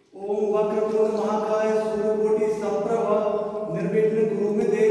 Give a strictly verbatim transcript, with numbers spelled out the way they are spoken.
ओम वक्रतुंड महाकाय सूर्यकोटि समप्रभ निर्विघ्न कुरु मे देव।